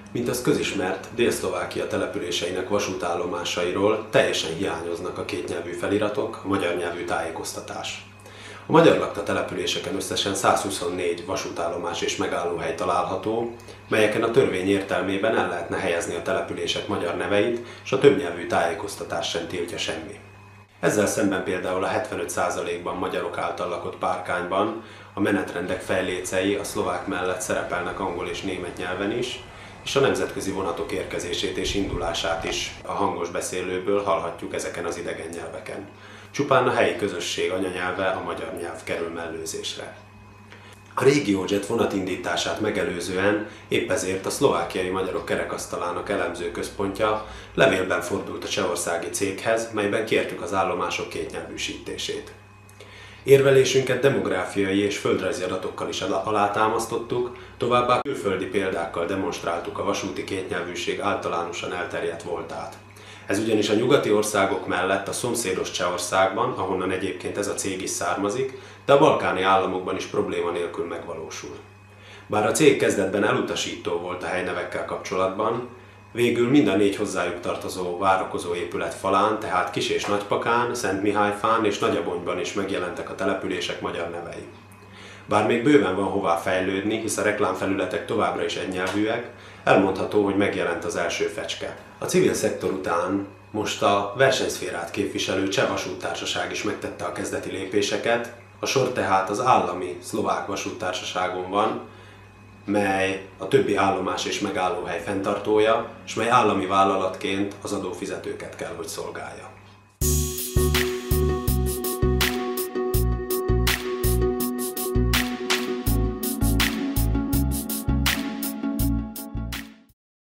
Mint az közismert, Dél-Szlovákia településeinek vasútállomásairól teljesen hiányoznak a kétnyelvű feliratok, a magyar nyelvű tájékoztatás. A magyar lakta településeken összesen 124 vasútállomás és megállóhely található, melyeken a törvény értelmében el lehetne helyezni a települések magyar neveit, és a többnyelvű tájékoztatás sem tiltja semmi. Ezzel szemben például a 75%-ban magyarok által lakott Párkányban a menetrendek fejlécei a szlovák mellett szerepelnek angol és német nyelven is, és a nemzetközi vonatok érkezését és indulását is a hangos beszélőből hallhatjuk ezeken az idegen nyelveken. Csupán a helyi közösség anyanyelve, a magyar nyelv kerül mellőzésre. A RegioJet vonatindítását megelőzően épp ezért a szlovákiai magyarok kerekasztalának elemző központja levélben fordult a csehországi céghez, melyben kértük az állomások kétnyelvűsítését. Érvelésünket demográfiai és földrajzi adatokkal is alátámasztottuk, továbbá külföldi példákkal demonstráltuk a vasúti kétnyelvűség általánosan elterjedt voltát. Ez ugyanis a nyugati országok mellett a szomszédos Csehországban, ahonnan egyébként ez a cég is származik, de a balkáni államokban is probléma nélkül megvalósul. Bár a cég kezdetben elutasító volt a helynevekkel kapcsolatban, végül mind a 4 hozzájuk tartozó várakozó épület falán, tehát Kis- és Nagypakán, Szentmihályfán és Nagyabonyban is megjelentek a települések magyar nevei. Bár még bőven van hová fejlődni, hisz a reklámfelületek továbbra is egynyelvűek, elmondható, hogy megjelent az első fecske. A civil szektor után most a versenyszférát képviselő Cseh Vasúttársaság is megtette a kezdeti lépéseket, a sor tehát az állami szlovák vasúttársaságon van, mely a többi állomás és megállóhely fenntartója, és mely állami vállalatként az adófizetőket kell, hogy szolgálja.